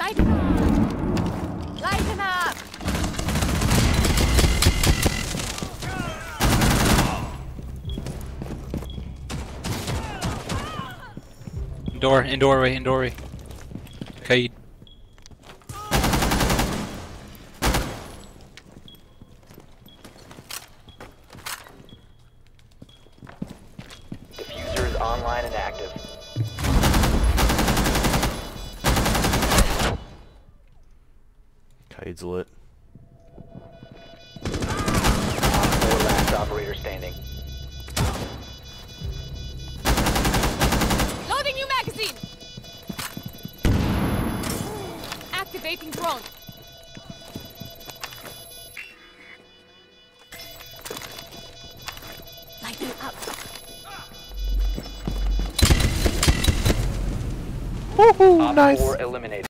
Lighten up! Lighten up! In doorway. Okay. Diffuser is online and active. Cade's lit. Four last operator standing. Loading new magazine! Activating drone. Lighten up. Woohoo! Op Nice. 4 eliminated.